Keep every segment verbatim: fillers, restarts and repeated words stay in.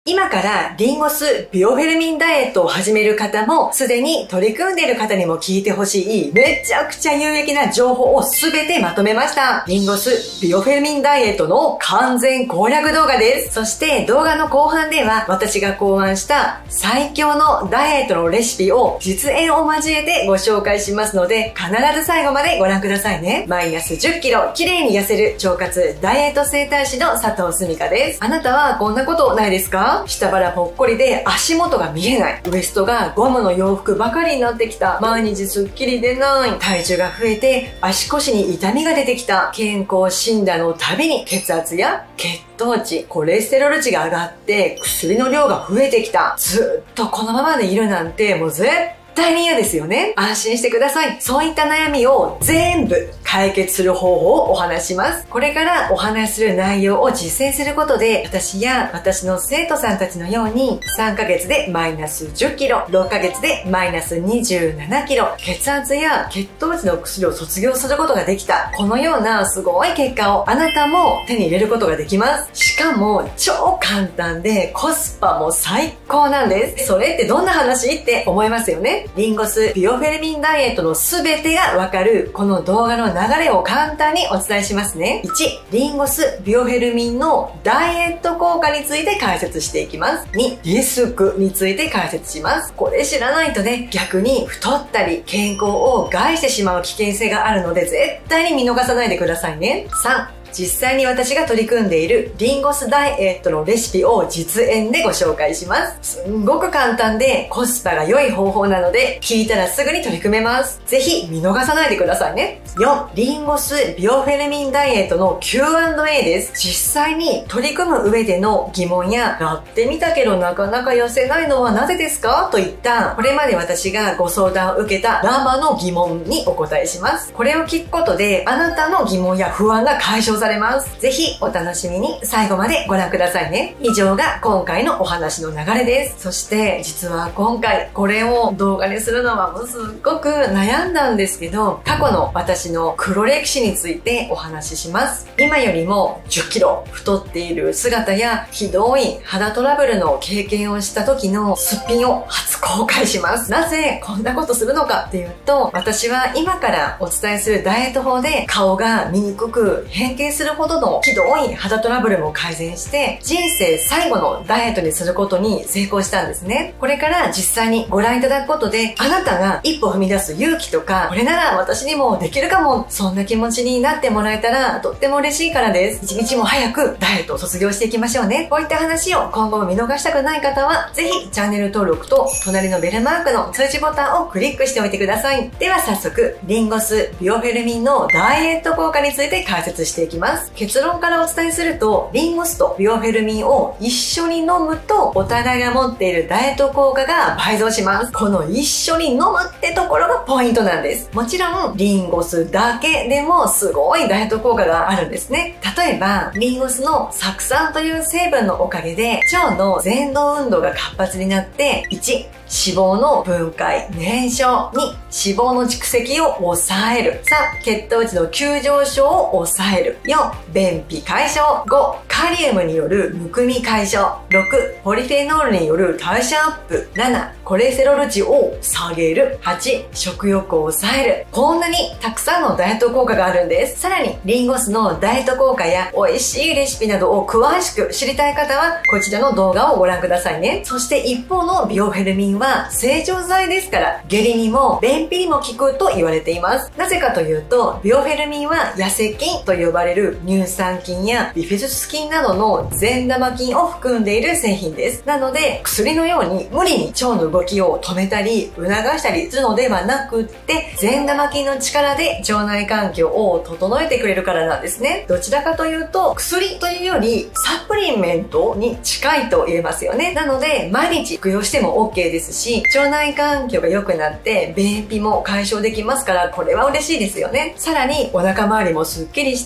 今からリンゴ酢ビオフェルミンダイエットを始める方も、すでに取り組んでいる方にも聞いてほしい、めちゃくちゃ有益な情報をすべてまとめました。リンゴ酢ビオフェルミンダイエットの完全攻略動画です。そして動画の後半では、私が考案した最強のダイエットのレシピを実演を交えてご紹介しますので、必ず最後までご覧くださいね。マイナスじゅっキロ、綺麗に痩せる腸活ダイエット整体師の佐藤すみかです。あなたはこんなことないですか？下腹ぽっこりで足元が見えない。ウエストがゴムの洋服ばかりになってきた。毎日スッキリ出ない。体重が増えて足腰に痛みが出てきた。健康診断のたびに血圧や血糖値、コレステロール値が上がって薬の量が増えてきた。ずっとこのままでいるなんてもう絶対絶対に嫌ですよね。安心してください。そういった悩みを全部解決する方法をお話します。これからお話しする内容を実践することで、私や私の生徒さんたちのようにさんかげつでマイナスじゅっキロ、ろっかげつでマイナスにじゅうななキロ、血圧や血糖値の薬を卒業することができた。このようなすごい結果をあなたも手に入れることができます。しかも超簡単でコスパも最高なんです。それってどんな話って思いますよね。リンゴ酢ビオフェルミンダイエットの全てがわかるこの動画の流れを簡単にお伝えしますね。いち、リンゴ酢ビオフェルミンのダイエット効果について解説していきます。に、リスクについて解説します。これ知らないとね、逆に太ったり健康を害してしまう危険性があるので絶対に見逃さないでくださいね。さん、実際に私が取り組んでいるリンゴ酢ダイエットのレシピを実演でご紹介します。すんごく簡単でコスパが良い方法なので、聞いたらすぐに取り組めます。ぜひ見逃さないでくださいね。よん、リンゴ酢ビオフェルミンダイエットの キューアンドエー です。実際に取り組む上での疑問や、やってみたけどなかなか痩せないのはなぜですか？といったこれまで私がご相談を受けたラマの疑問にお答えします。これを聞くことであなたの疑問や不安が解消されます。ぜひお楽しみに最後までご覧くださいね。以上が今回のお話の流れです。そして実は今回これを動画にするのはもうすっごく悩んだんですけど、過去の私の黒歴史についてお話しします。今よりもじゅっキロ太っている姿やひどい肌トラブルの経験をした時のすっぴんを初公開します。なぜこんなことするのかっていうと、私は今からお伝えするダイエット法で顔が見にくく変形するほどのひどい肌トラブルも改善して人生最後のダイエットにすることに成功したんですね。これから実際にご覧いただくことで、あなたが一歩踏み出す勇気とか、これなら私にもできるかも、そんな気持ちになってもらえたらとっても嬉しいからです。一日も早くダイエットを卒業していきましょうね。こういった話を今後も見逃したくない方は、ぜひチャンネル登録と隣のベルマークの通知ボタンをクリックしておいてください。では早速、リンゴ酢ビオフェルミンのダイエット効果について解説していきます。結論からお伝えすると、リンゴ酢とビオフェルミンを一緒に飲むと、お互いが持っているダイエット効果が倍増します。この一緒に飲むってところがポイントなんです。もちろん、リンゴ酢だけでもすごいダイエット効果があるんですね。例えば、リンゴ酢の酢酸という成分のおかげで、腸の蠕動運動が活発になって、いち、脂肪の分解、燃焼。に、脂肪の蓄積を抑える。さん、血糖値の急上昇を抑える。よん、便秘解消。ご、カリウムによるむくみ解消。ろく、ポリフェノールによる代謝アップ。なな、コレステロール値を下げる。はち、食欲を抑える。こんなにたくさんのダイエット効果があるんです。さらに、リンゴ酢のダイエット効果や美味しいレシピなどを詳しく知りたい方は、こちらの動画をご覧くださいね。そして一方のビオフェルミンは整腸剤ですから、下痢にも便秘にも効くと言われています。なぜかというと、ビオフェルミンは痩せ菌と呼ばれる乳酸菌やビフィズス菌などの善玉菌を含んでいる製品です。なので、薬のように無理に腸の動きを止めたり、促したりするのではなくって、善玉菌の力で腸内環境を整えてくれるからなんですね。どちらかというと、薬というよりサプリメントに近いと言えますよね。なので、毎日服用しても OK ですし、腸内環境が良くなって便秘も解消できますから、これは嬉しいですよね。さらにお腹周りもスッキリして体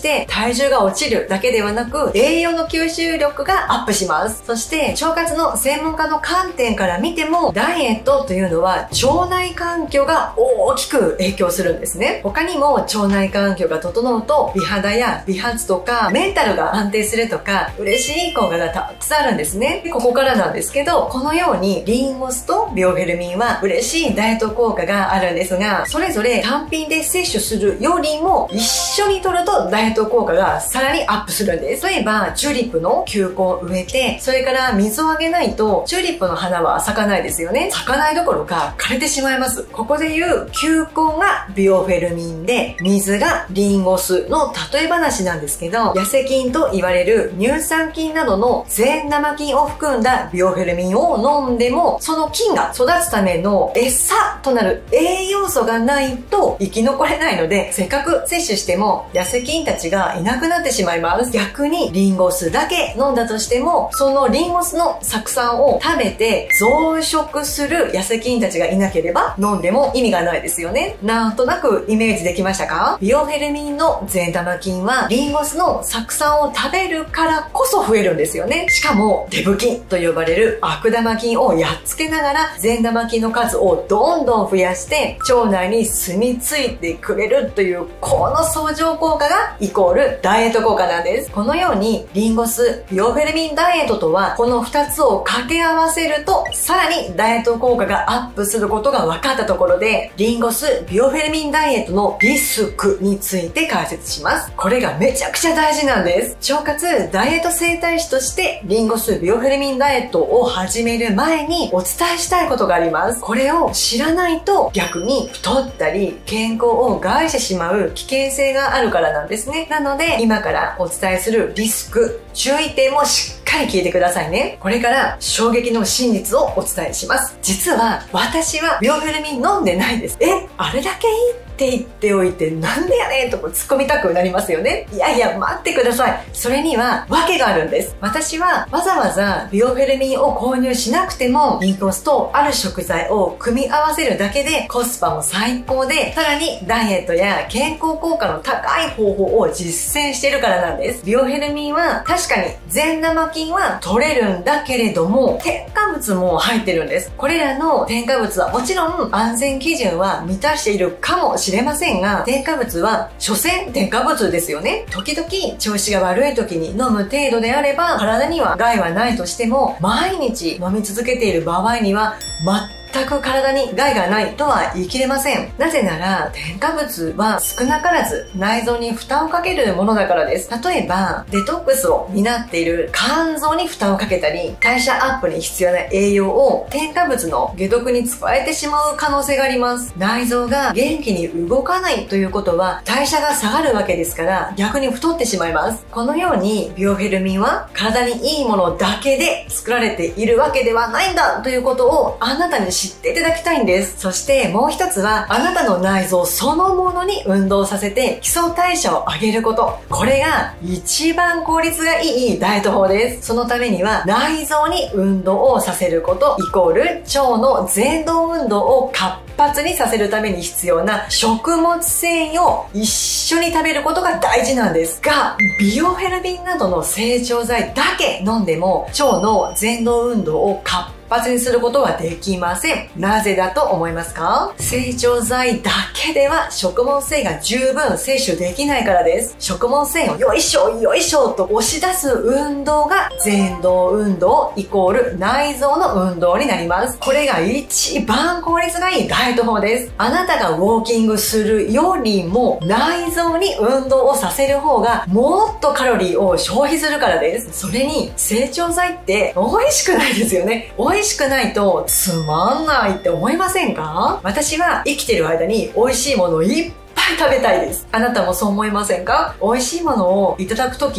体重が落ちるだけではなく、栄養の吸収力がアップします。そして、腸活の専門家の観点から見ても、ダイエットというのは腸内環境が大きく影響するんですね。他にも腸内環境が整うと、美肌や美髪とか、メンタルが安定するとか、嬉しい効果がたくさんあるんですね。でここからなんですけど、このようにリンゴ酢とビオフェルミンは嬉しいダイエット効果があるんですが、それぞれ単品で摂取するよりも一緒に摂るとダイエット効果がさらにアップするんです。例えば、チューリップの球根を植えて、それから水をあげないと、チューリップの花は咲かないですよね。咲かないどころか枯れてしまいます。ここで言う球根がビオフェルミンで、水がリンゴ酢の例え話なんですけど、痩せ菌と言われる乳酸菌などの善玉菌を含んだビオフェルミンを飲んでも、その菌が育つための餌となる栄養素がないと生き残れないので、せっかく摂取しても痩せ菌たちがいなくなってしまいます。逆にリンゴ酢だけ飲んだとしても、そのリンゴ酢の酢酸を食べて増殖する痩せ菌たちがいなければ飲んでも意味がないですよね。なんとなくイメージできましたか？ビオフェルミンの善玉菌はリンゴ酢の酢酸を食べるからこそ増えるんですよね。しかもデブ菌と呼ばれる悪玉菌をやっつけながら善玉菌の数をどんどん増やして腸内に住み着いてくれるというこの相乗効果がイコールダイエット効果なんです。このようにリンゴ酢、ビオフェルミンダイエットとはこのふたつを掛け合わせるとさらにダイエット効果がアップすることが分かったところで、リンゴ酢、ビオフェルミンダイエットのリスクについて解説します。これがめちゃくちゃ大事なんです。腸活ダイエット整体師としてリンゴ酢、ビオフェルミンダイエットを始める前にお伝えしたいことがあります。これを知らないと逆に太ったり健康を害してしまう危険性があるからなんですね。なので今からお伝えするリスク、注意点もしっかり聞いてくださいね。これから衝撃の真実をお伝えします。実は私はビオフェルミン飲んでないです。え、あれだけいいって言っておいてなんでやねんと突っ込みたくなりますよね。いやいや待ってください。それには訳があるんです。私はわざわざビオフェルミンを購入しなくてもリンゴ酢とある食材を組み合わせるだけでコスパも最高で、さらにダイエットや健康効果の高い方法を実践しているからなんです。ビオフェルミンは確かに善玉菌は取れるんだけれども添加物も入ってるんです。これらの添加物はもちろん安全基準は満たしているかもしれませんが、添加物は所詮添加物ですよね。時々調子が悪い時に飲む程度であれば体には害はないとしても、毎日飲み続けている場合には全く体に害がないとは言い切れません。なぜなら添加物は少なからず内臓に負担をかけるものだからです。例えばデトックスを担っている肝臓に負担をかけたり、代謝アップに必要な栄養を添加物の解毒に使えてしまう可能性があります。内臓が元気に動かないということは代謝が下がるわけですから、逆に太ってしまいます。このようにビオフェルミンは体にいいものだけで作られているわけではないんだということをあなたに知っていただきたいんです。そしてもう一つは、あなたの内臓そのものに運動させて基礎代謝を上げること。これが一番効率がいいダイエット法です。そのためには内臓に運動をさせることイコール腸の蠕動運動を活発にさせるために必要な食物繊維を一緒に食べることが大事なんですが、ビオフェルミンなどの成長剤だけ飲んでも腸の蠕動運動を活発活発にすることはできません。なぜだと思いますか？成長剤だけでは食物繊維が十分摂取できないからです。食物繊維をよいしょよいしょと押し出す運動が蠕動運動イコール内臓の運動になります。これが一番効率がいいダイエット法です。あなたがウォーキングするよりも内臓に運動をさせる方がもっとカロリーを消費するからです。それに成長剤って美味しくないですよね。美味しくないとつまんないって思いませんか？私は生きてる間に美味しいものをいっぱい食べたいです。あなたもそう思いませんか？美味しいものをいただくときって、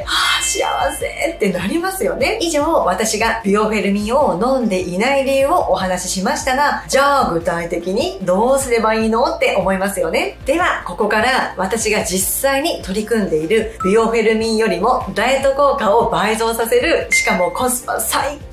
はぁ、幸せってなりますよね。以上、私がビオフェルミンを飲んでいない理由をお話ししましたが、じゃあ具体的にどうすればいいのって思いますよね。では、ここから私が実際に取り組んでいるビオフェルミンよりもダイエット効果を倍増させる、しかもコスパ最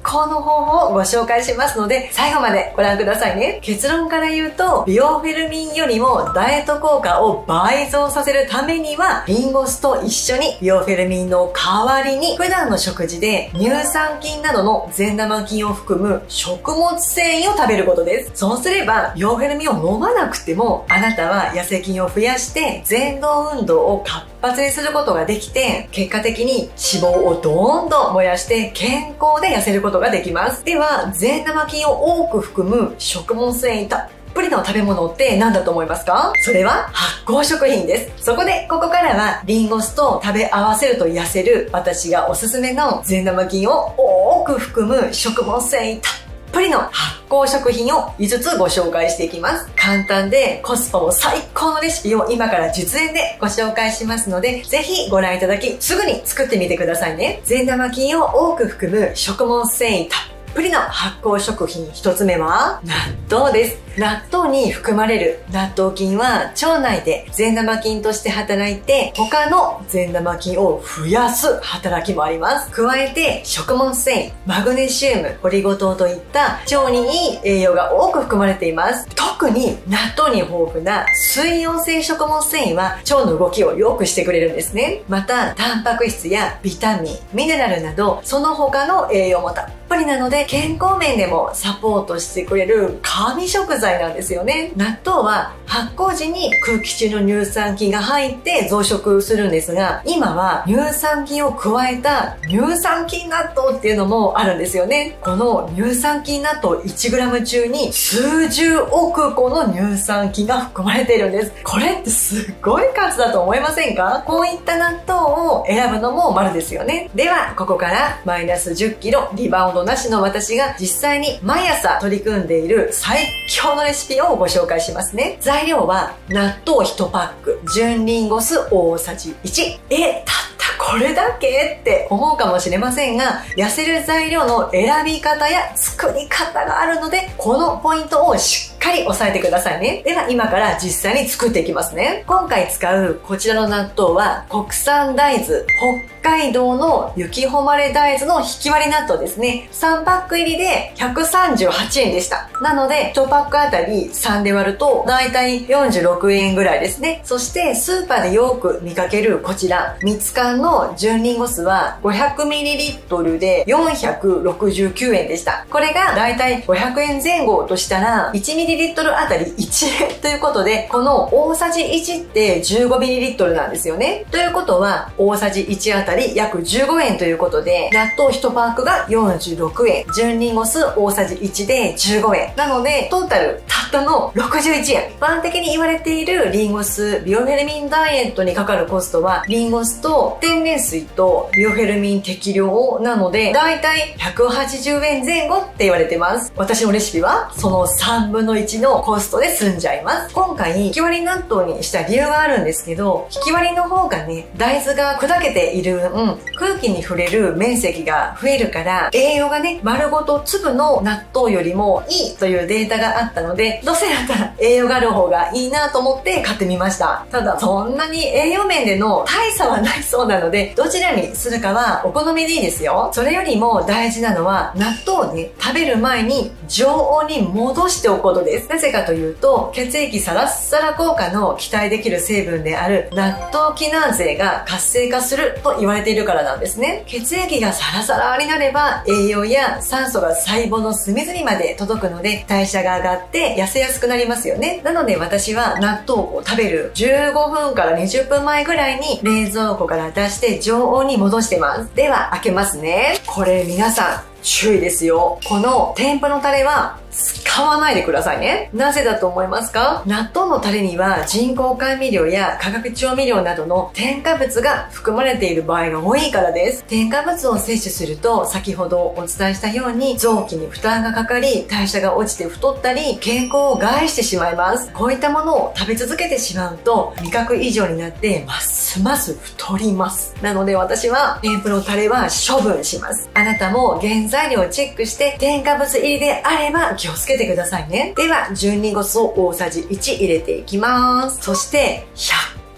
高の方法をご紹介しますので、最後までご覧くださいね。結論から言うと、ビオフェルミンよりもダイエット効果を倍増させるためには、リンゴ酢と一緒にビオフェルミンの代わりに、普段の食事で乳酸菌などの善玉菌を含む食物繊維を食べることです。そうすれば、ビオフェルミンを飲まなくても、あなたは痩せ菌を増やして蠕動運動を活発にすることができて、結果的に脂肪をどんどん燃やして健康で痩せることができます。では、善玉菌を多く含む食物繊維たっぷりの食べ物って何だと思いますか？それは発酵食品です。そこでここからはリンゴ酢と食べ合わせると痩せる私がおすすめの善玉菌を多く含む食物繊維たっぷりの発酵食品をいつつご紹介していきます。簡単でコスパも最高のレシピを今から実演でご紹介しますので、ぜひご覧いただきすぐに作ってみてくださいね。善玉菌を多く含む食物繊維たっぷりの発酵食品一つ目は納豆です。納豆に含まれる納豆菌は腸内で善玉菌として働いて他の善玉菌を増やす働きもあります。加えて食物繊維、マグネシウム、オリゴ糖といった腸にいい栄養が多く含まれています。特に納豆に豊富な水溶性食物繊維は腸の動きを良くしてくれるんですね。またタンパク質やビタミン、ミネラルなどその他の栄養もたっぷりなので健康面でもサポートしてくれる神食材なんですよね。納豆は発酵時に空気中の乳酸菌が入って増殖するんですが、今は乳酸菌を加えた乳酸菌納豆っていうのもあるんですよね。この乳酸菌納豆 いちグラム 中に数十億個の乳酸菌が含まれているんです。これってすごい数だと思いませんか？こういった納豆を選ぶのも丸ですよね。ではここからマイナスじゅっキロリバウンドなしの私が実際に毎朝取り組んでいる最強のレシピをご紹介しますね。材料は納豆いちパック、純リンゴ酢大さじいち。え、たったこれだけって思うかもしれませんが、痩せる材料の選び方や作り方があるので、このポイントをしっかり押さえてくださいね。では今から実際に作っていきますね。今回使うこちらの納豆は国産大豆、北海道の雪誉大豆のひき割り納豆ですね。さんパック入りでひゃくさんじゅうはちえんでした。なのでいちパックあたりさんで割るとだいたいよんじゅうろくえんぐらいですね。そしてスーパーでよく見かけるこちらみつかんの純リンゴ酢は ごひゃくミリリットル でよんひゃくろくじゅうきゅうえんでした。これがだいたいごひゃくえんぜん後としたらいちミリリットルあたりいちえんということで、この大さじいちってじゅうごミリリットルなんですよね。ということは大さじいちあたり約じゅうごえんということで、納豆いちパックがよんじゅうろくえん、純リンゴ酢大さじいちでじゅうごえん。なので、トータルたったのろくじゅういちえん。一般的に言われているリンゴ酢ビオフェルミンダイエットにかかるコストは、リンゴ酢と天然水とビオフェルミン適量なので、だいたいひゃくはちじゅうえんぜん後って言われてます。私のレシピは、そのさんぶんのいちのコストで済んじゃいます。今回、ひき割り納豆にした理由があるんですけど、ひき割りの方がね、大豆が砕けている分、空気に触れる面積が増えるから、栄養がね、丸ごと粒の納豆よりもいいというデータがあったので、どうせだったら栄養がある方がいいなと思って買ってみました。ただ、そんなに栄養面での大差はないそうなので、どちらにするかはお好みでいいですよ。それよりも大事なのは、納豆をね、食べる前に常温に戻しておくことです。なぜかというと、血液サラッサラ効果の期待できる成分である納豆キナーゼが活性化すると言われているからなんですね。血液がサラサラになれば栄養や酸素が細胞の隅々まで届くので代謝が上がって痩せやすくなりますよね。なので私は納豆を食べるじゅうごふんからにじゅっぷんまえぐらいに冷蔵庫から出して常温に戻してます。では開けますね。これ皆さん注意ですよ。この天ぷらのタレは使わないでくださいね。なぜだと思いますか？納豆のタレには人工甘味料や化学調味料などの添加物が含まれている場合が多いからです。添加物を摂取すると先ほどお伝えしたように臓器に負担がかかり代謝が落ちて太ったり健康を害してしまいます。こういったものを食べ続けてしまうと味覚異常になってますます太ります。なので私は天ぷらのタレは処分します。あなたも原材料をチェックして添加物入りであれば気をつけてくださいね。では純リンゴ酢を大さじいち入れていきます。そしてひゃっ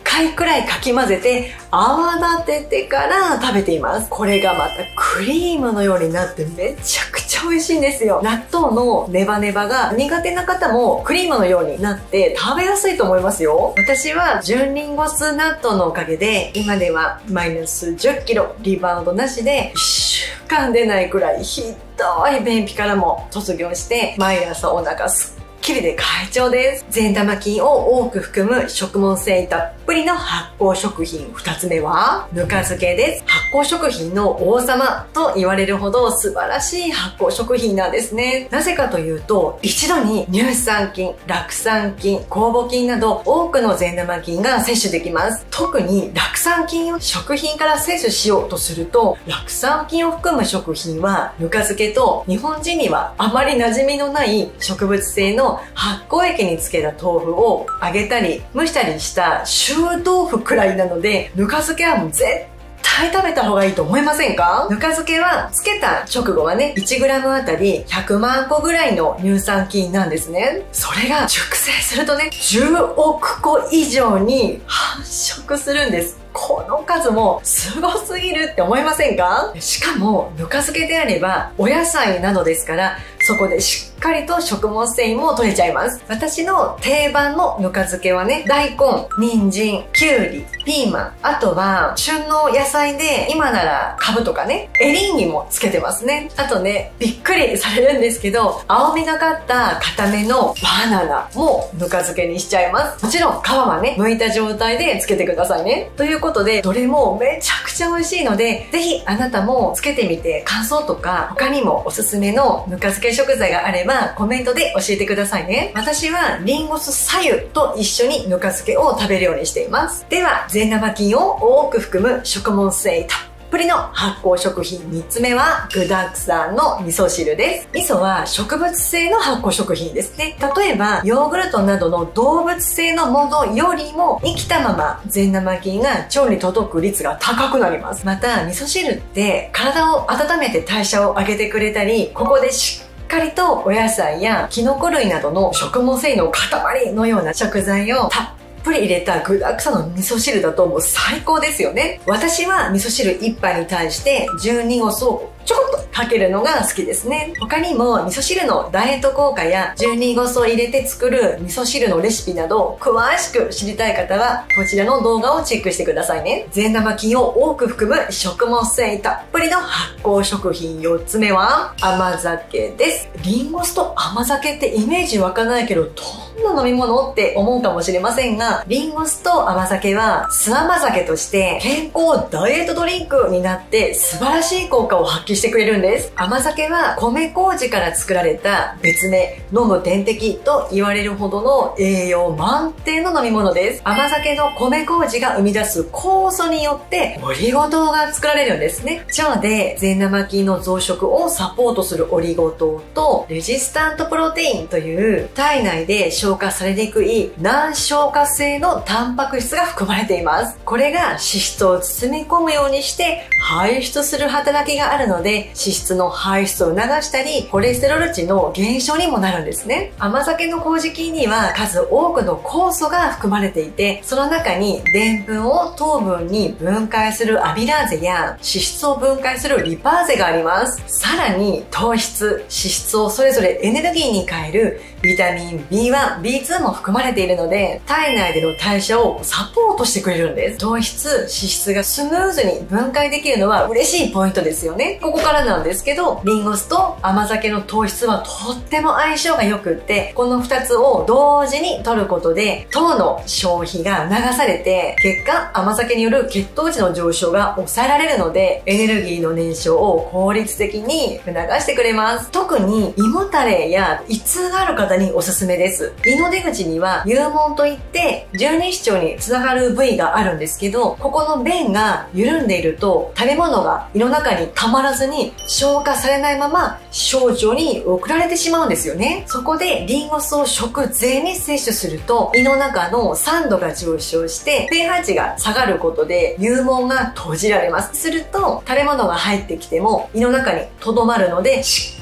かいくらいかき混ぜて泡立ててから食べています。これがまたクリームのようになってめちゃくちゃ美味しいんですよ。納豆のネバネバが苦手な方もクリームのようになって食べやすいと思いますよ。私は純リンゴ酢納豆のおかげで今ではマイナスじゅっキロリバウンドなしでいっしゅうかん出ないくらいひどい便秘からも卒業して毎朝お腹すっきりで快調です。善玉菌を多く含む食物繊維たっぷりの発酵食品。ふたつめはぬか漬けです。発酵食品の王様と言われるほど素晴らしい発酵食品なんですね。なぜかというと、一度に乳酸菌、酪酸菌、酵母菌など多くの善玉菌が摂取できます。特に酪酸菌を食品から摂取しようとすると、酪酸菌を含む食品はぬか漬けと日本人にはあまり馴染みのない植物性の発酵液につけた豆腐を揚げたり蒸したりした臭豆腐くらいなので、ぬか漬けはもう絶対食べた方がいいと思いませんか？ぬか漬けはつけた直後はね いちグラム あたりひゃくまんこぐらいの乳酸菌なんですね。それが熟成するとねじゅうおくこ以上に繁殖するんです。この数もすごすぎるって思いませんか？しかもぬか漬けであればお野菜などですから、そこでしっかりと食物繊維も取れちゃいます。私の定番のぬか漬けはね、大根、人参、きゅうり、ピーマン、あとは旬の野菜で今ならカブとかね、エリンギもつけてますね。あとね、びっくりされるんですけど、青みがかった固めのバナナもぬか漬けにしちゃいます。もちろん皮はね、剥いた状態でつけてくださいね。ということで、どれもめちゃくちゃ美味しいので、ぜひあなたもつけてみて感想とか、他にもおすすめのぬか漬け食材があればコメントで教えてくださいね。私はリンゴ酢白湯と一緒にぬか漬けを食べるようにしています。では、善玉菌を多く含む食物繊維たっぷりの発酵食品。みっつめは具沢山の味噌汁です。味噌は植物性の発酵食品ですね。例えばヨーグルトなどの動物性のものよりも生きたまま善玉菌が腸に届く率が高くなります。また味噌汁って体を温めて代謝を上げてくれたり、ここでしっしっかりとお野菜やキノコ類などの食物繊維の塊のような食材をたっぷり入れた具沢山の味噌汁だともう最高ですよね。私は味噌汁いっぱいに対してじゅうにごそをちょこっとかけるのが好きですね。他にも味噌汁のダイエット効果やじゅうにごそ入れて作る味噌汁のレシピなど詳しく知りたい方はこちらの動画をチェックしてくださいね。善玉菌を多く含む食物繊維たっぷりの発酵食品。よっつめは甘酒です。リンゴ酢と甘酒ってイメージ湧かないけどどんな飲み物って思うかもしれませんが、リンゴ酢と甘酒は酢甘酒として健康ダイエットドリンクになって素晴らしい効果を発揮してくれるんです。甘酒は米麹から作られた別名飲む点滴と言われるほどの栄養満点の飲み物です。甘酒の米麹が生み出す酵素によってオリゴ糖が作られるんですね。腸で善玉菌の増殖をサポートするオリゴ糖とレジスタントプロテインという体内で消化されにくい難消化性のタンパク質が含まれています。これが脂質を包み込むようにして排出する働きがあるので、脂質の排出を促したりコレステロール値の減少にもなるんですね。甘酒の麹菌には数多くの酵素が含まれていて、その中にでんぷんを糖分に分解するアミラーゼや脂質を分解するリパーゼがあります。さらに糖質、脂質をそれぞれエネルギーに変えるビタミン ビーワン、ビーツー も含まれているので、体内での代謝をサポートしてくれるんです。糖質、脂質がスムーズに分解できるのは嬉しいポイントですよね。ここからなんですけど、リンゴ酢と甘酒の糖質はとっても相性が良くって、このふたつを同時に摂ることで糖の消費が促されて、結果甘酒による血糖値の上昇が抑えられるので、エネルギーの燃焼を効率的に促してくれます。特に胃もたれや胃痛がある方におすすめです。胃の出口には幽門といって十二指腸につながる部位があるんですけど、ここの弁が緩んでいると食べ物が胃の中にたまらずに消化されないまま小腸に送られてしまうんですよね。そこでリンゴ酢を食前に摂取すると胃の中の酸度が上昇して pH 値が下がることで幽門が閉じられます。すると食べ物が入ってきても胃の中に留まるのでしっ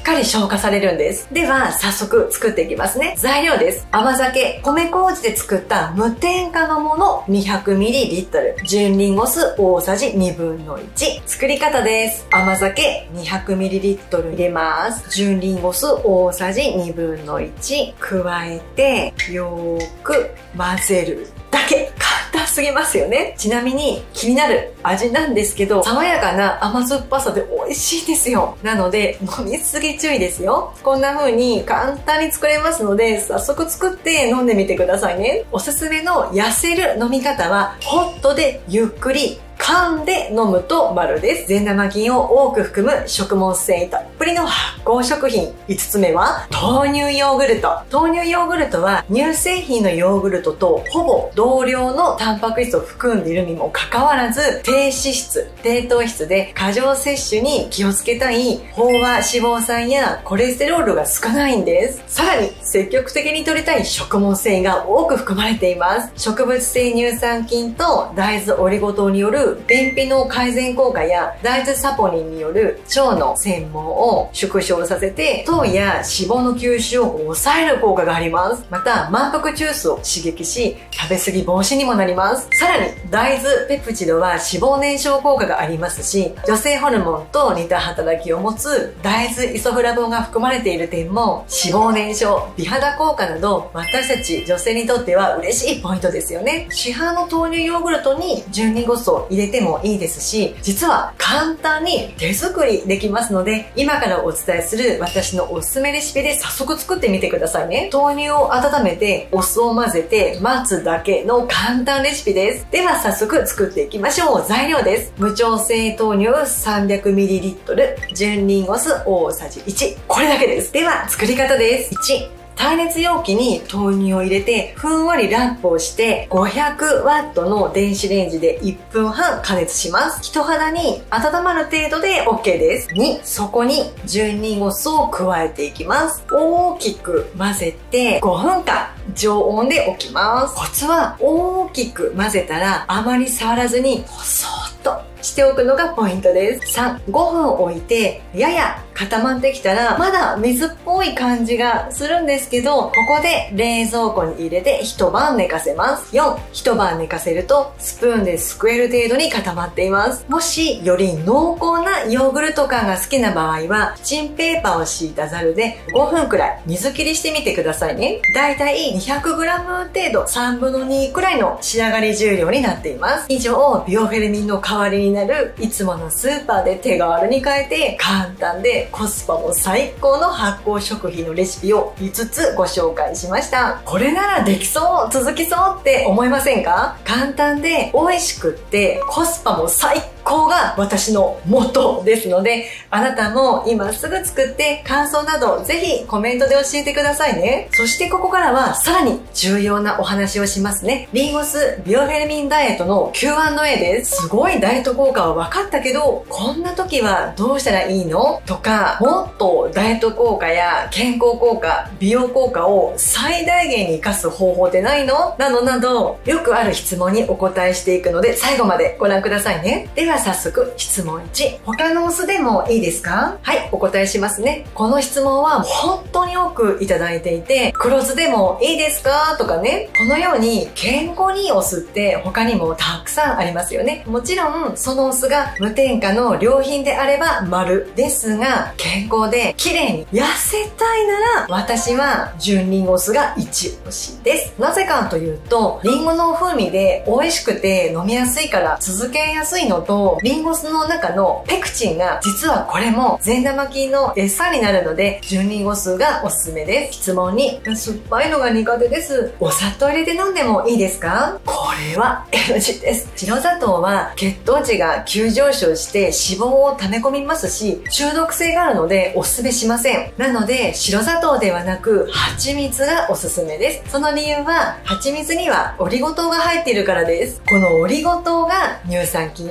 かり消化されるんです。では早速作っていきますね。材料です。甘酒、米麹で作った無添加のもの にひゃくミリリットル、純リンゴ酢大さじにぶんのいち。作り方です。甘酒 にひゃくミリリットル 入れます。純リンゴ酢大さじにぶんのいち加えてよーく混ぜるだけ。簡単すぎますよね。ちなみに気になる味なんですけど、爽やかな甘酸っぱさで美味しいですよ。なので飲みすぎ注意ですよ。こんな風に簡単に作れますので、早速作って飲んでみてくださいね。おすすめの痩せる飲み方はホットでゆっくり噛んで飲むと丸です。善玉菌を多く含む食物繊維たっぷりの発酵食品。いつつめは豆乳ヨーグルト。豆乳ヨーグルトは乳製品のヨーグルトとほぼ同量のタンパク質を含んでいるにもかかわらず、低脂質、低糖質で過剰摂取に気をつけたい飽和脂肪酸やコレステロールが少ないんです。さらに積極的に摂りたい食物繊維が多く含まれています。植物性乳酸菌と大豆オリゴ糖による便秘の改善効果や大豆サポニンによる腸の繊毛を縮小させて糖や脂肪の吸収を抑える効果があります。また満腹中枢を刺激し食べ過ぎ防止にもなります。さらに大豆ペプチドは脂肪燃焼効果がありますし、女性ホルモンと似た働きを持つ大豆イソフラボンが含まれている点も脂肪燃焼、美肌効果など私たち女性にとっては嬉しいポイントですよね。市販の豆乳ヨーグルトに純リンゴ酢を入れてもいいですし、実は簡単に手作りできますので、今からお伝えする私のおすすめレシピで早速作ってみてくださいね。豆乳を温めてお酢を混ぜて待つだけの簡単レシピです。では早速作っていきましょう。材料です。無調整豆乳 さんびゃくミリリットル、純リンゴ酢大さじいち。これだけです。では作り方です。いち、耐熱容器に豆乳を入れてふんわりラップをしてごひゃくワットの電子レンジでいっぷんはん加熱します。人肌に温まる程度で OK です。に、そこに純リンゴ酢を加えていきます。大きく混ぜてごふんかん常温で置きます。コツは大きく混ぜたらあまり触らずにそーっとしておくのがポイントです。さん、ごふん置いてやや固まってきたらまだ水っぽい感じがするんですけど、ここで冷蔵庫に入れて一晩寝かせます。よん、一晩寝かせるとスプーンですくえる程度に固まっています。もしより濃厚なヨーグルト感が好きな場合はキッチンペーパーを敷いたザルでごふんくらい水切りしてみてくださいね。だいたい にひゃくグラム 程度、さんぶんのにくらいの仕上がり重量になっています。以上、ビオフェルミンの代わりになるいつものスーパーで手軽に買えて簡単でコスパも最高の発酵食品のレシピをいつつご紹介しました。これならできそう、続きそうって思いませんか？簡単で美味しくってコスパも最高ここが私のモットーですので、あなたも今すぐ作って感想などぜひコメントで教えてくださいね。そしてここからはさらに重要なお話をしますね。リンゴ酢ビオフェルミンダイエットの キューアンドエー です。すごいダイエット効果は分かったけど、こんな時はどうしたらいいの？とか、もっとダイエット効果や健康効果、美容効果を最大限に活かす方法ってないの？などなど、よくある質問にお答えしていくので最後までご覧くださいね。では早速質問いち、他のお酢でもいいですか？はい、お答えしますね。この質問は本当に多くいただいていて、黒酢でもいいですかとかね、このように健康にいいお酢って他にもたくさんありますよね。もちろんそのお酢が無添加の良品であれば丸ですが、健康で綺麗に痩せたいなら私は純リンゴ酢が一押しです。なぜかというと、リンゴの風味で美味しくて飲みやすいから続けやすいのと、リンゴ酢の中のペクチンが実はこれも善玉菌の餌になるので純リンゴ酢がおすすめです。質問に、酸っぱいのが苦手です。お砂糖入れて飲んでもいいですか？これは エヌジー です。白砂糖は血糖値が急上昇して脂肪を溜め込みますし、中毒性があるのでおすすめしません。なので白砂糖ではなく蜂蜜がおすすめです。その理由は蜂蜜にはオリゴ糖が入っているからです。このオリゴ糖が乳酸菌やラ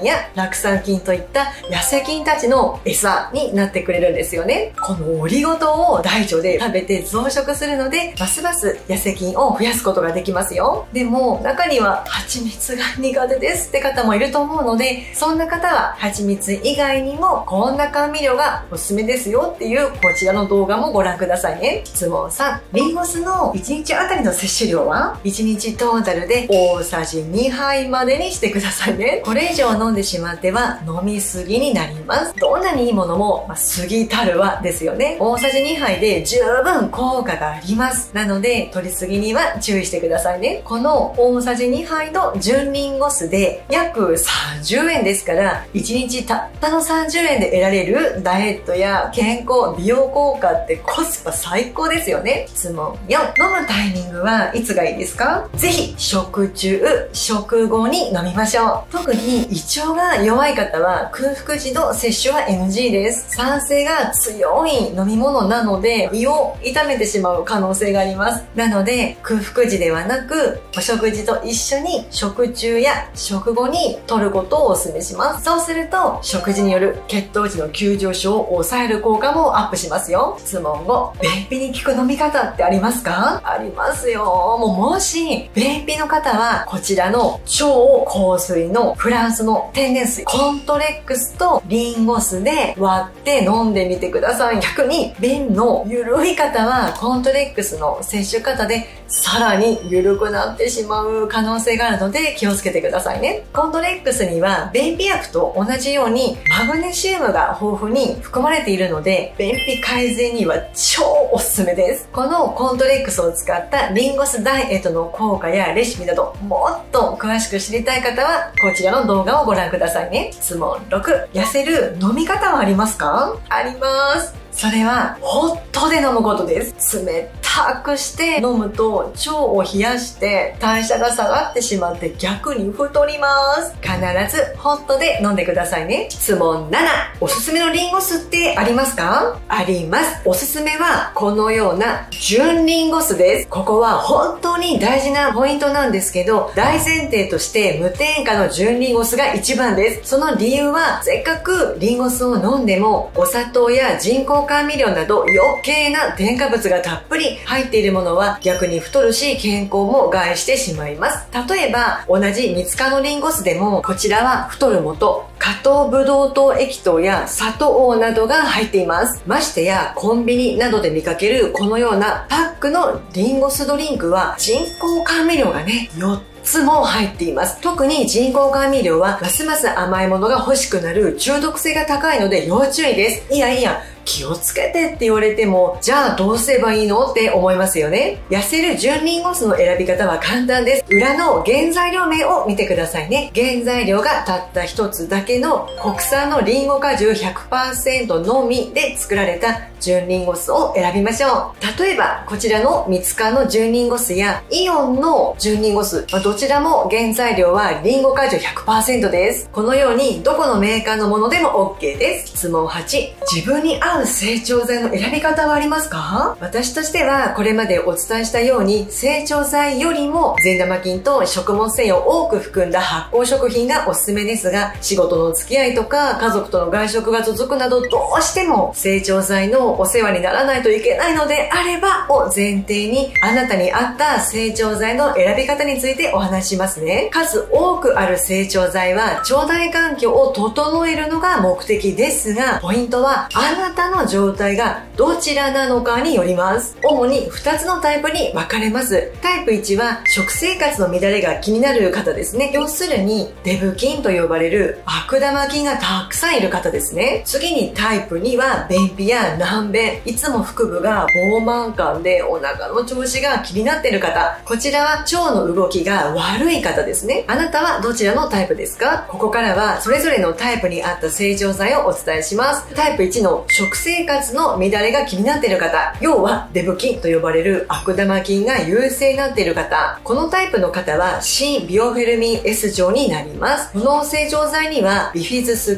酪酸菌といった痩せ菌たちの餌になってくれるんですよね。このオリゴ糖を大腸で食べて増殖するので、ますます痩せ菌を増やすことができますよ。でも中には蜂蜜が苦手ですって方もいると思うので、そんな方は蜂蜜以外にもこんな甘味料がおすすめですよっていうこちらの動画もご覧くださいね。質問さん、リンゴ酢のいちにちあたりの摂取量はいちにちトータルで大さじにはいまでにしてくださいね。これ以上飲んでしまっては飲みすぎになります。どんなにいいものも、まあ、過ぎたるはですよね。大さじにはいで十分効果があります。なので取りすぎには注意してくださいね。この大さじにはいの純リンゴ酢で約さんじゅうえんですから、いちにちたったのさんじゅうえんで得られるダイエットや健康、美容効果ってコスパ最高ですよね。質問よん、飲むタイミングはいつがいいですか？ぜひ食中、食後に飲みましょう。特に胃腸が弱い方は空腹時の摂取は エヌジー です。酸性が強い飲み物なので胃を痛めてしまう可能性があります。なので空腹時ではなくお食事と一緒に食中や食後に摂ることをお勧めします。そうすると食事による血糖値の急上昇を抑える効果もアップしますよ。質問ご、便秘に効く飲み方ってありますか？ありますよ。もうもし便秘の方はこちらの超硬水のフランスの天然水コントレックスとリンゴ酢で割って飲んでみてください。逆に便の緩い方はコントレックスの摂取方でさらに緩くなってしまう可能性があるので気をつけてくださいね。コントレックスには便秘薬と同じようにマグネシウムが豊富に含まれているので便秘改善には超おすすめです。このコントレックスを使ったリンゴ酢ダイエットの効果やレシピなどもっと詳しく知りたい方はこちらの動画をご覧くださいね。質問ろく、痩せる飲み方はありますか？あります。それはホットで飲むことです。冷たくして飲むと腸を冷やして代謝が下がってしまって逆に太ります。必ずホットで飲んでくださいね。質問なな、おすすめのリンゴ酢ってありますか？あります。おすすめはこのような純リンゴ酢です。ここは本当に大事なポイントなんですけど、大前提として無添加の純リンゴ酢が一番です。その理由はせっかくリンゴ酢を飲んでもお砂糖や人工甘味料など余計な添加物がたっぷり入っているものは逆に太るし健康も害してしまいます。例えば同じミツカのリンゴ酢でもこちらは太る元加糖ブドウ糖液糖や砂糖などが入っています。ましてやコンビニなどで見かけるこのようなパックのリンゴ酢ドリンクは人工甘味料がねよっつも入っています。特に人工甘味料はますます甘いものが欲しくなる中毒性が高いので要注意です。いやいや気をつけてって言われても、じゃあどうすればいいのって思いますよね。痩せる純リンゴ酢の選び方は簡単です。裏の原材料名を見てくださいね。原材料がたった一つだけの国産のリンゴ果汁 ひゃくパーセント のみで作られた純リンゴ酢を選びましょう。例えばこちらのミツカの純リンゴ酢やイオンの純リンゴ酢、どちらも原材料はリンゴ果汁 ひゃくパーセント です。このようにどこのメーカーのものでも OK です。質問はち、自分に合う成長剤の選び方はありますか？私としてはこれまでお伝えしたように成長剤よりも善玉菌と食物繊維を多く含んだ発酵食品がおすすめですが、仕事の付き合いとか家族との外食が続くなどどうしても成長剤のお世話にならないといけないのであればを前提にあなたに合った成長剤の選び方についてお話ししますね。数多くある成長剤は腸内環境を整えるのが目的ですが、ポイントはあなたの状態がどちらなのかによります。主にふたつのタイプに分かれます。タイプいちは食生活の乱れが気になる方ですね。要するにデブ菌と呼ばれる悪玉菌がたくさんいる方ですね。次にタイプには便秘や軟便、いつも腹部が膨満感でお腹の調子が気になっている方、こちらは腸の動きが悪い方ですね。あなたはどちらのタイプですか？ここからはそれぞれのタイプに合った成長剤をお伝えします。タイプいちの食生活の乱れが気になっている方、要はデブ菌と呼ばれる悪玉菌が優勢になっている方、このタイプの方は新ビオフェルミン S 錠になります。この成長剤にはビフィズス菌、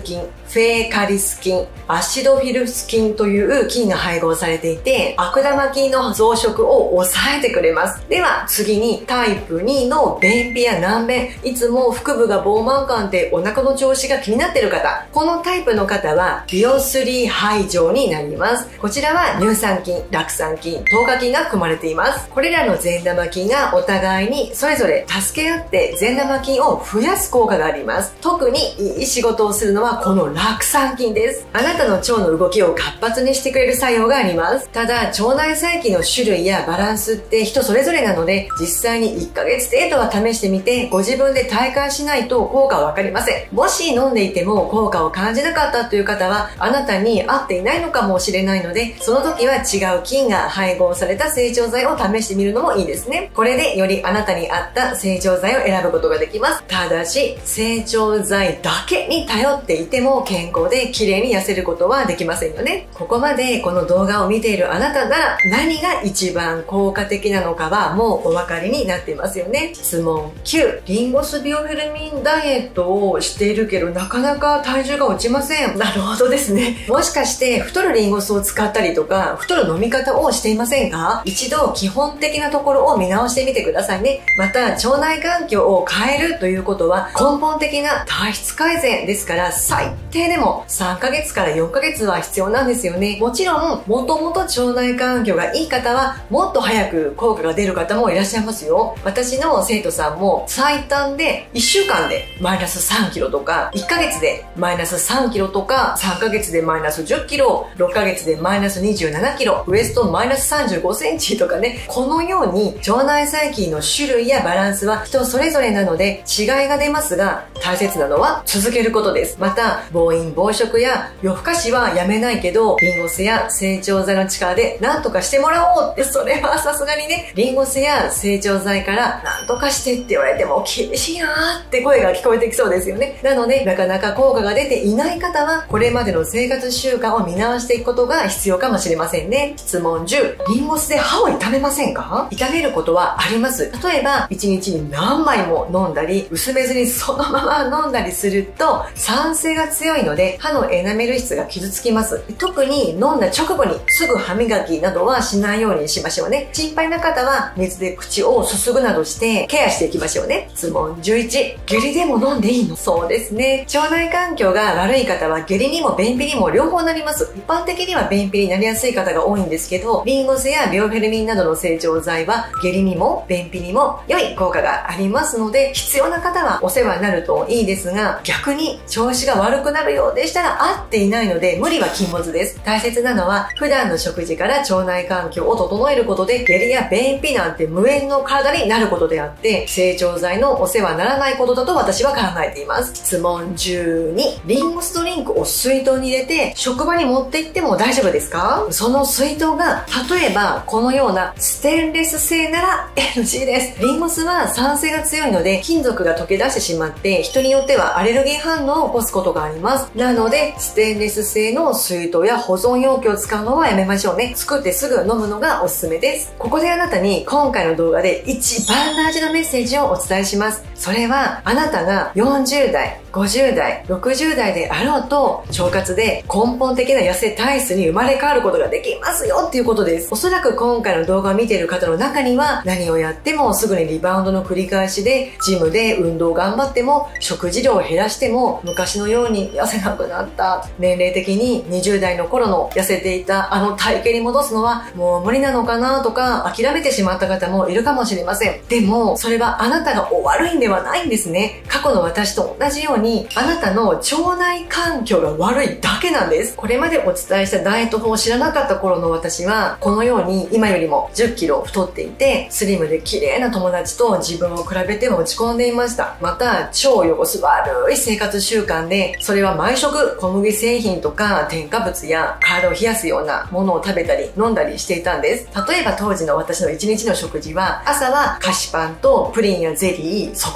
フェーカリス菌、アシドフィルス菌という菌が配合されていて、悪玉菌の増殖を抑えてくれます。では次にタイプにの便秘や軟便、いつも腹部が膨満感でお腹の調子が気になっている方、このタイプの方はビオスリー排除になります。こちらは乳酸菌、酪酸菌、糖化菌が含まれています。これらの善玉菌がお互いにそれぞれ助け合って善玉菌を増やす効果があります。特にいい仕事をするのはこの酪酸菌です。あなたの腸の動きを活発にしてくれる作用があります。ただ腸内細菌の種類やバランスって人それぞれなので、実際にいっかげつ程度は試してみてご自分で体感しないと効果はわかりません。もし飲んでいても効果を感じなかったという方はあなたに合っていないのかもしれないので、その時は違う菌が配合された整腸剤を試してみるのもいいですね。これでよりあなたに合った整腸剤を選ぶことができます。ただし整腸剤だけに頼っていても健康で綺麗に痩せることはできませんよね。ここまでこの動画を見ているあなたなら何が一番効果的なのかはもうお分かりになっていますよね。質問きゅう、リンゴ酢ビオフェルミンダイエットをしているけどなかなか体重が落ちません。なるほどですね。もしかして太るリンゴ酢を使ったりとか太る飲み方をしていませんか？一度基本的なところを見直してみてくださいね。また腸内環境を変えるということは根本的な体質改善ですから、最低でもさんかげつからよんかげつは必要なんですよね。もちろんもともと腸内環境がいい方はもっと早く効果が出る方もいらっしゃいますよ。私の生徒さんも最短でいっしゅうかんでマイナスさんキロとか、いっかげつでマイナスさんキロとか、さんかげつでマイナスじゅっキロ、ろっかげつでマイナスにじゅうななキロ、ウエストマイナスさんじゅうごセンチとかね、このように腸内細菌の種類やバランスは人それぞれなので違いが出ますが、大切なのは続けることです。また暴飲暴食や夜更かしはやめないけど、リンゴ酢や整腸剤の力で何とかしてもらおうって、それはさすがにね、リンゴ酢や整腸剤から何とかしてって言われても厳しいなーって声が聞こえてきそうですよね。なのでなかなか効果が出ていない方はこれまでの生活習慣を見直していくことが必要かもしれませんね。質問じゅう、リンゴ酢で歯を痛めませんか？痛めることはあります。例えばいちにちに何枚も飲んだり薄めずにそのまま飲んだりすると酸性が強いので歯のエナメル質が傷つきます。特に飲んだ直後にすぐ歯磨きなどはしないようにしましょうね。心配な方は水で口をすすぐなどしてケアしていきましょうね。質問じゅういち、下痢でも飲んでいいの？そうですね。腸内環境が悪い方は下痢にも便秘にも両方なります。一般的には便秘になりやすい方が多いんですけど、リンゴ酢やビオフェルミンなどの整腸剤は下痢にも便秘にも良い効果がありますので、必要な方はお世話になるといいですが、逆に調子が悪くなるようでしたら合っていないので無理は禁物です。大切なのは普段の食事から腸内環境を整えることで下痢や便秘なんて無縁の体になることであって、整腸剤のお世話にならないことだと私は考えています。質問じゅうに、リンゴ酢ドリンクを水筒に入れて職場に持って行っても大丈夫ですか？その水筒が例えばこのようなステンレス製なら エヌジー です。リンゴ酢は酸性が強いので金属が溶け出してしまって人によってはアレルギー反応を起こすことがあります。なのでステンレス製の水筒や保存容器を使うのはやめましょうね。作ってすぐ飲むのがおすすめです。ここであなたに今回の動画で一番大事なメッセージをお伝えします。それはあなたがよんじゅうだい、ごじゅうだい、ろくじゅうだいであろうと腸活で根本的な痩せ体質に生まれ変わることができますよっていうことです。おそらく今回の動画を見ている方の中には何をやってもすぐにリバウンドの繰り返しで、ジムで運動頑張っても食事量を減らしても昔のように痩せなくなった、年齢的ににじゅうだいの頃の痩せていたあの体型に戻すのはもう無理なのかなとか諦めてしまった方もいるかもしれません。でもそれはあなたがお悪いんではないんですね。過去の私と同じようにあなたの腸内環境が悪いだけなんです。これまでお伝えしたダイエット法を知らなかった頃の私はこのように今よりもじゅっキロ太っていてスリムで綺麗な友達と自分を比べても落ち込んでいました。また腸を汚す悪い生活習慣で、それは毎食小麦製品とか添加物や体を冷やすようなものを食べたり飲んだりしていたんです。例えば当時の私のいちにちの食事は朝は菓子パンとプリンやゼリー、そこ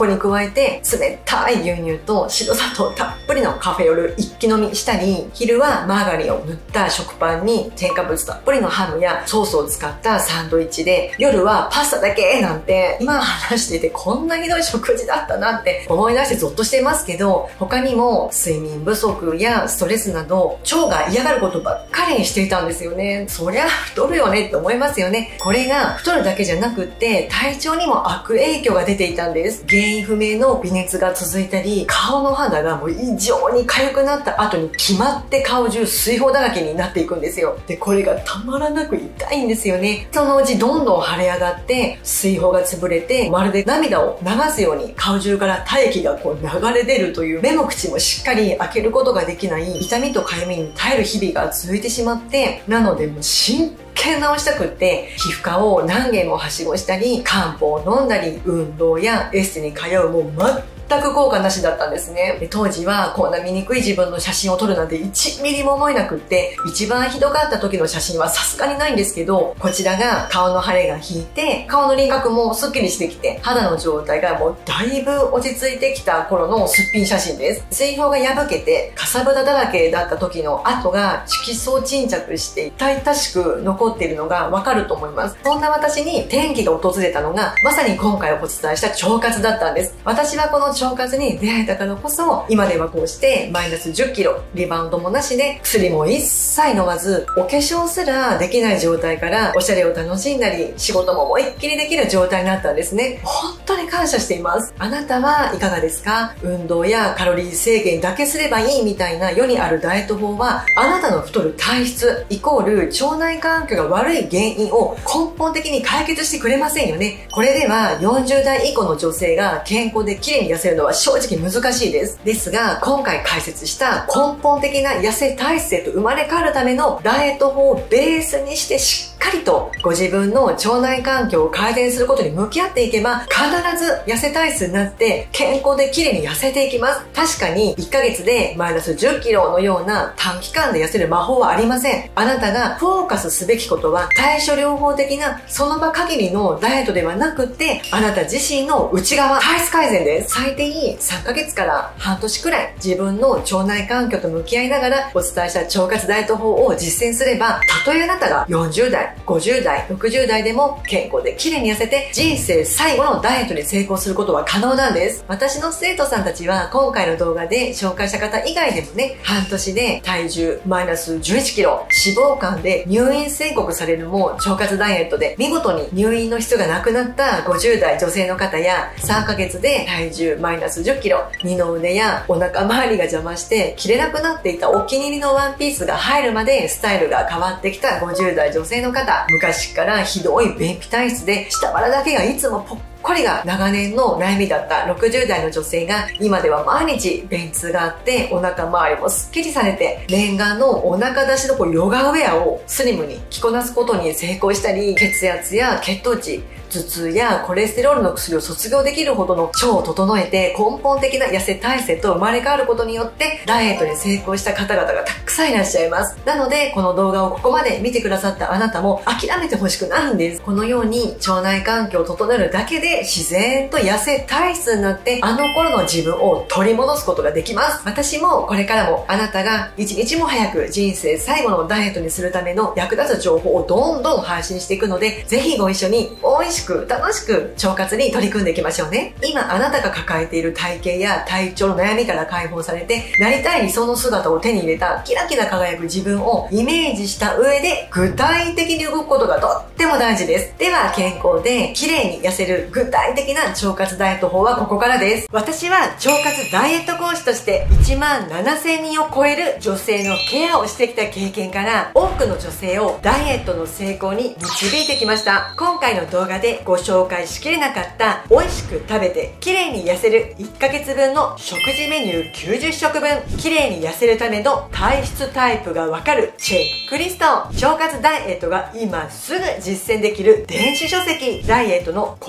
こに加えて冷たい牛乳と白砂糖たっぷりのカフェオレ一気飲みしたり、昼はマーガリンを塗った食パンに添加物たっぷりのハムやソースを使ったサンドイッチで、夜はパスタだけなんて、今話していてこんなひどい食事だったなって思い出してゾッとしていますけど、他にも睡眠不足やストレスなど腸が嫌がることばっかりにしていたんですよね。そりゃ太るよねって思いますよね。これが太るだけじゃなくって体調にも悪影響が出ていたんです。原因不明の微熱が続いたり、顔の肌がもう異常に痒くなった後に決まって顔中水泡だらけになっていくんですよ。で、これがたまらなく痛いんですよね。そのうちどんどん腫れ上がって水泡が潰れて、まるで涙を流すように顔中から体液がこう流れ出るという、目も口もしっかり開けることができない痛みと痒みに耐える日々が続いてしまって、なのでもう真剣直したくって皮膚科を何軒もはしごしたり、漢方を飲んだり、運動やエステに通うもう全く効果なしだったんですね。で、当時はこんな醜い自分の写真を撮るなんていちミリも思えなくって、一番ひどかった時の写真はさすがにないんですけど、こちらが顔の腫れが引いて、顔の輪郭もスッキリしてきて、肌の状態がもうだいぶ落ち着いてきた頃のすっぴん写真です。水泡が破けてかさぶただらけだった時の跡が色素沈着して痛々しく残っているのがわかると思います。そんな私に転機が訪れたのが、まさに今回お伝えした腸活だったんです。私はこの腸活に出会えたからこそ、今ではこうしてマイナスじゅっキロ、リバウンドもなしで、薬も一切飲まず、お化粧すらできない状態からおしゃれを楽しんだり、仕事も思いっきりできる状態になったんですね。本当に感謝しています。あなたはいかがですか？運動やカロリー制限だけすればいいみたいな世にあるダイエット法は、あなたの太る体質イコール腸内環境が悪い原因を根本的に解決してくれませんよね。これではよんじゅう代以降の女性が健康で綺麗に痩せるのは正直難しいです。ですが、今回解説した根本的な痩せ体質へと生まれ変わるためのダイエット法をベースにしてしっかりとご自分の腸内環境を改善することに向き合っていけば、必ず痩せ体質になって健康で綺麗に痩せていきます。確かにいっかげつでマイナスじゅっキロのような短期間で痩せる魔法はありません。あなたがフォーカスすべきことは対処療法的なその場限りのダイエットではなくって、あなた自身の内側体質改善です。最低さんかげつから半年くらい自分の腸内環境と向き合いながらお伝えした腸活ダイエット法を実践すれば、たとえあなたがよんじゅう代、ごじゅう代、ろくじゅう代でも健康で綺麗に痩せて人生最後のダイエットに成功することは可能なんです。私の生徒さんたちは今回の動画で紹介した方以外でもね、半年で体重マイナスじゅういちキロ、脂肪肝で入院宣告されるも腸活ダイエットで見事に入院の必要がなくなったごじゅう代女性の方や、さんかげつで体重マイナスじゅっキロ、二の腕やお腹周りが邪魔して着れなくなっていたお気に入りのワンピースが入るまでスタイルが変わってきたごじゅう代女性の方、昔からひどい便秘体質で下腹だけがいつもポッこれが長年の悩みだったろくじゅう代の女性が、今では毎日便通があってお腹周りもすっきりされて、念願のお腹出しのこうヨガウェアをスリムに着こなすことに成功したり、血圧や血糖値、頭痛やコレステロールの薬を卒業できるほどの腸を整えて根本的な痩せ体質へと生まれ変わることによってダイエットに成功した方々がたくさんいらっしゃいます。なのでこの動画をここまで見てくださったあなたも諦めてほしくないんです。このように腸内環境を整えるだけで自然と痩せ体質になってあの頃の自分を取り戻すことができます。私もこれからもあなたが一日も早く人生最後のダイエットにするための役立つ情報をどんどん配信していくので、ぜひご一緒に美味しく楽しく腸活に取り組んでいきましょうね。今あなたが抱えている体型や体調の悩みから解放されて、なりたい理想の姿を手に入れたキラキラ輝く自分をイメージした上で具体的に動くことがとっても大事です。では健康で綺麗に痩せる具体的な腸活ダイエット法はここからです。私は腸活ダイエット講師としていちまんななせんにんを超える女性のケアをしてきた経験から、多くの女性をダイエットの成功に導いてきました。今回の動画でご紹介しきれなかった美味しく食べて綺麗に痩せるいっかげつぶんの食事メニューきゅうじゅっしょくぶん、綺麗に痩せるための体質タイプがわかるチェックリスト、腸活ダイエットが今すぐ実践できる電子書籍、ダイエットの個別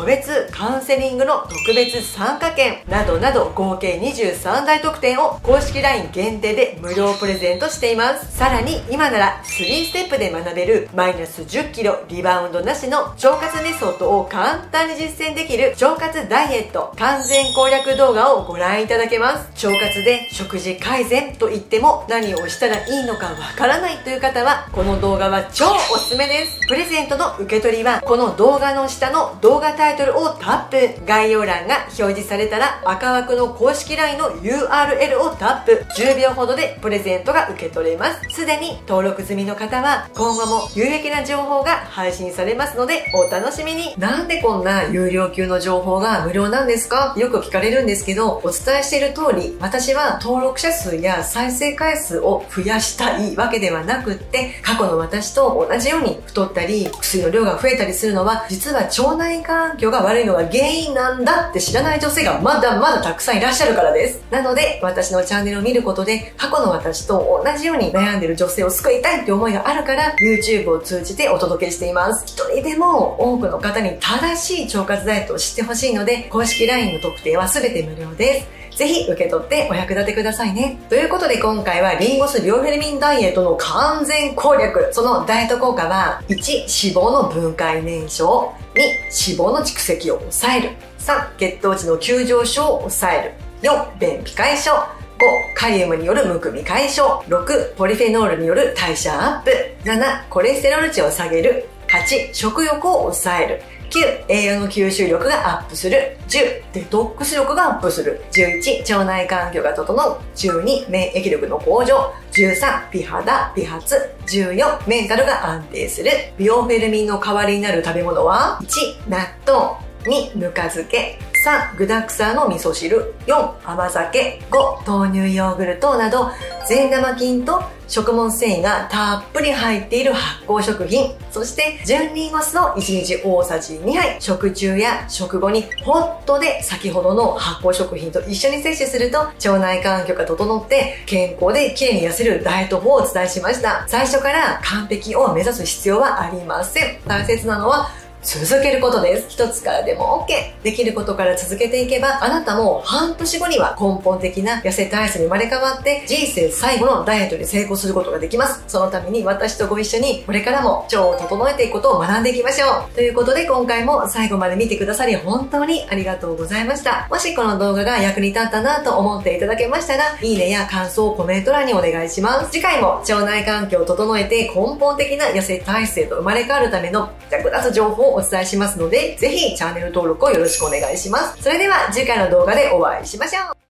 スカウンセリングの特別参加券などなど合計にじゅうさんだい特典を公式 ライン 限定で無料プレゼントしています。さらに今ならスリーステップで学べるマイナスじゅっキロリバウンドなしの腸活メソッドを簡単に実践できる腸活ダイエット完全攻略動画をご覧いただけます。腸活で食事改善と言っても何をしたらいいのかわからないという方はこの動画は超おすすめです。プレゼントの受け取りはこの動画の下の動画タイトルをタップ、概要欄が表示されたら赤枠の公式 ライン の ユーアールエル をタップ、じゅうびょうほどでプレゼントが受け取れます。すでに登録済みの方は今後も有益な情報が配信されますのでお楽しみに。なんでこんな有料級の情報が無料なんですか？よく聞かれるんですけど、お伝えしている通り私は登録者数や再生回数を増やしたいわけではなくって、過去の私と同じように太ったり薬の量が増えたりするのは実は腸内環境が悪いのが原因なんだって知らない女性がまだまだたくさんいらっしゃるからです。なので私のチャンネルを見ることで過去の私と同じように悩んでいる女性を救いたいって思いがあるから YouTube を通じてお届けしています。一人でも多くの方に正しい腸活ダイエットを知ってほしいので公式 ライン の特典は全て無料です。ぜひ受け取ってお役立てくださいね。ということで今回はリンゴ酢ビオフェルミンダイエットの完全攻略。そのダイエット効果は、いち、脂肪の分解燃焼。に、脂肪の蓄積を抑える。さん、血糖値の急上昇を抑える。よん、便秘解消。ご、カリウムによるむくみ解消。ろく、ポリフェノールによる代謝アップ。なな、コレステロール値を下げる。はち、食欲を抑える。きゅう、栄養の吸収力がアップする。じゅう、デトックス力がアップする。じゅういち、腸内環境が整う。じゅうに、免疫力の向上。じゅうさん、美肌、美髪。じゅうよん、メンタルが安定する。ビオフェルミンの代わりになる食べ物は、いち、納豆。に、ぬか漬け。さん、具沢山の味噌汁。よん、甘酒。ご、豆乳ヨーグルトなど善玉菌と食物繊維がたっぷり入っている発酵食品。そして純リンゴ酢のいちにち大さじにはい。食中や食後にホットで先ほどの発酵食品と一緒に摂取すると腸内環境が整って健康で綺麗に痩せるダイエット法をお伝えしました。最初から完璧を目指す必要はありません。大切なのは続けることです。一つからでも OK。できることから続けていけば、あなたも半年後には根本的な痩せ体質に生まれ変わって、人生最後のダイエットに成功することができます。そのために私とご一緒に、これからも腸を整えていくことを学んでいきましょう。ということで、今回も最後まで見てくださり、本当にありがとうございました。もしこの動画が役に立ったなと思っていただけましたら、いいねや感想をコメント欄にお願いします。次回も腸内環境を整えて根本的な痩せ体質へと生まれ変わるための役立つ情報をお伝えしますので、ぜひチャンネル登録をよろしくお願いします。それでは次回の動画でお会いしましょう。